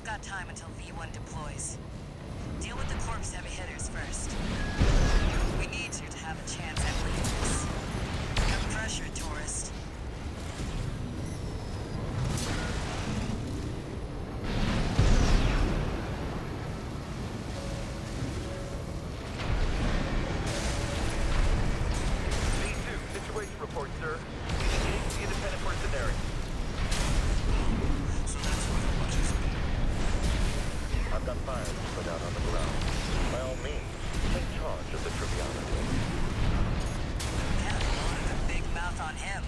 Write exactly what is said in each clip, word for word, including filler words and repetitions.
got time until V one deploys. Deal with the corpse heavy hitters first. We need you to have a chance at winning this. No pressure, tourist. V two, situation report, sir. Engage the independent mercenary. So that's what it was, isn't it? I've got fires to put out on the ground. By all means, take charge of the triviality. Yeah, loaded a big mouth on him.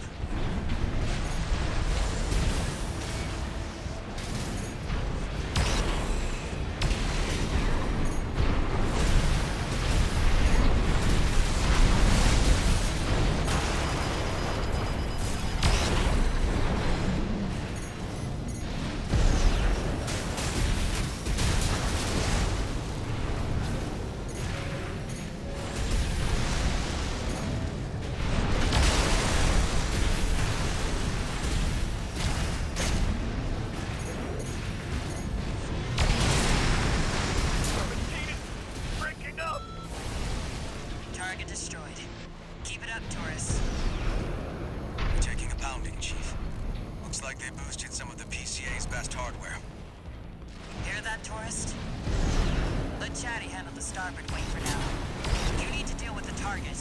Target destroyed. Keep it up, tourists. We're taking a pounding, Chief. Looks like they boosted some of the P C A's best hardware. Hear that, tourist? Let Chatty handle the starboard wing for now. You need to deal with the target.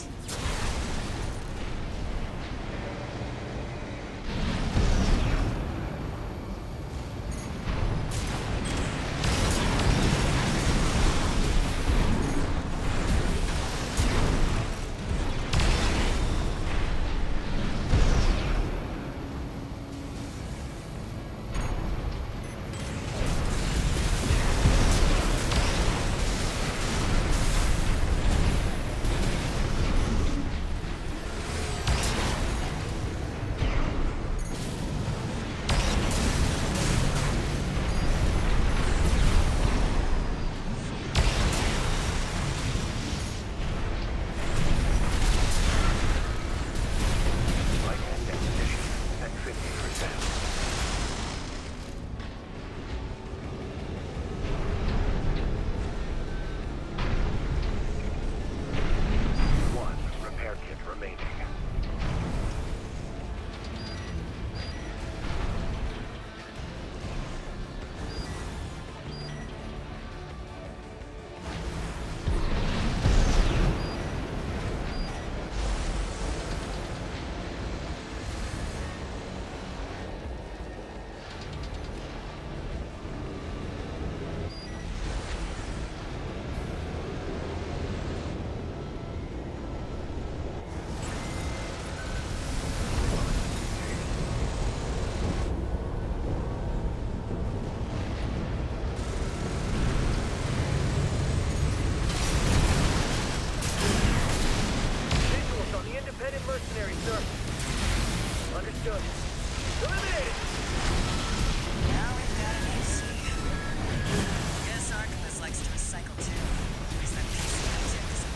Mercenary, sir. Understood. Eliminated! Now we've got an A C. Guess Archibus likes to recycle too. Is that P C I tip is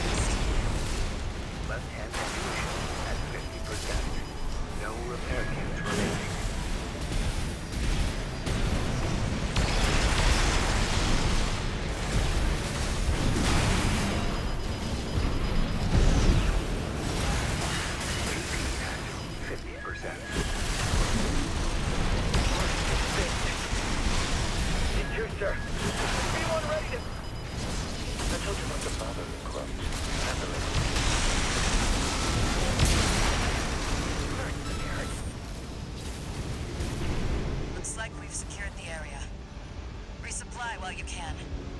Left-hand ammunition at fifty percent. No repair kits remaining. Sir, be one ready to... I told you not to bother the club. Handle it. Looks like we've secured the area. Resupply while you can.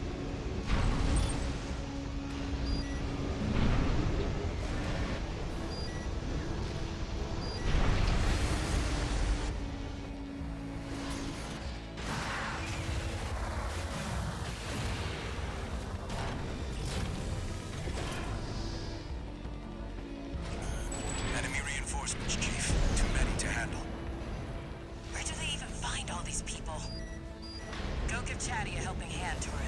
Chief. Too many to handle. Where do they even find all these people? Go give Chatty a helping hand, tourist.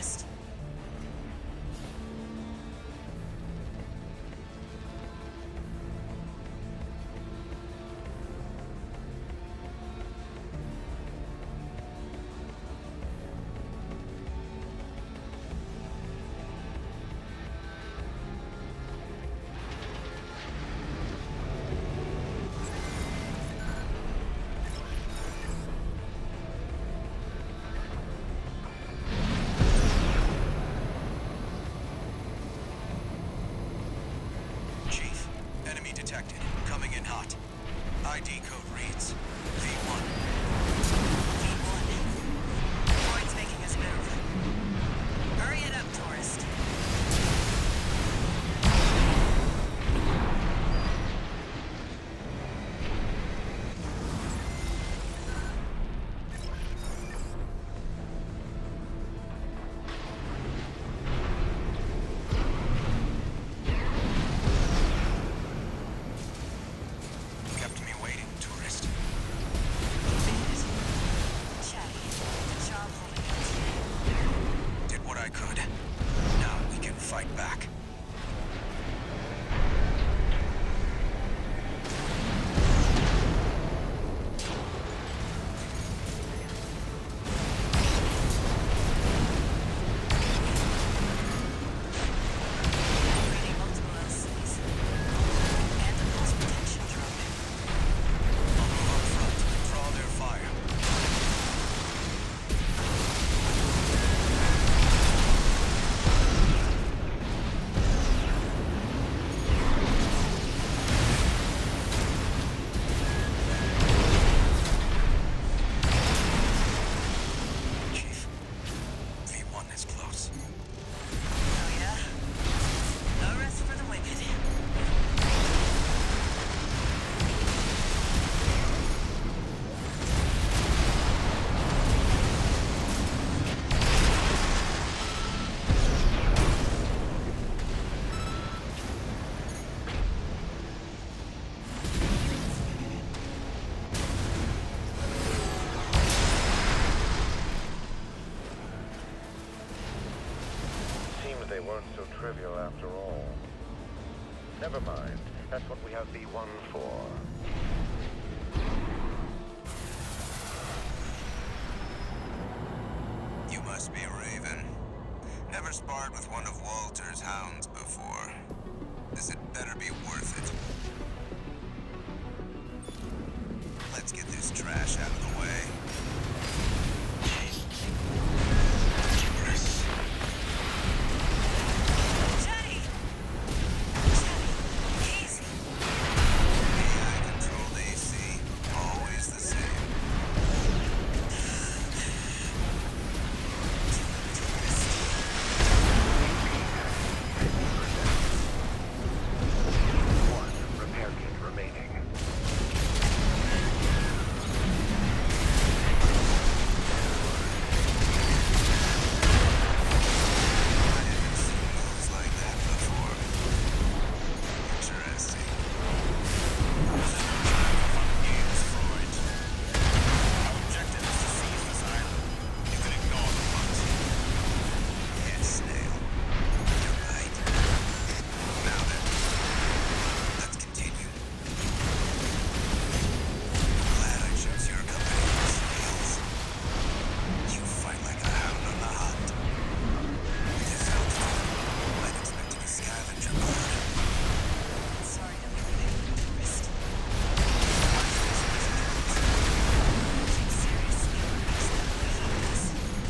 they weren't so trivial after all. Never mind. That's what we have V one for. You must be Raven. Never sparred with one of Walter's hounds before. This had better be worth it. Let's get this trash out of the way. Jenny! Jenny! Easy! A I-controlled A C, always the same. One repair kit remaining. I haven't seen moves like that before. Interesting. Games for it. Our objective is to seize this island. You can ignore the hunt. Yes, Snail. You're right. Now then, let's continue. Glad I chose your company for Snails. You fight like a hound on the hunt. This altitude, I'd expected a scavenger bird. Sorry to be leaving you with the wrist. Take seriously orders that way happens.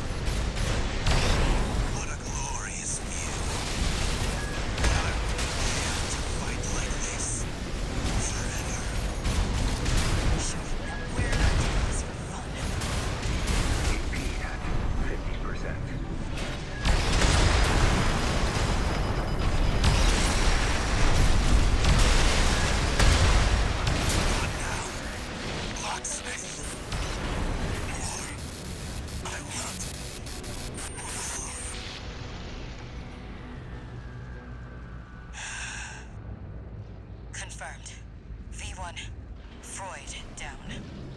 What a glorious view. I would be able to fight like this forever. Sure, we're not doing this for fun. A P at fifty percent. What now? Locksmith. More. I want more. Confirmed. V one. Freud down.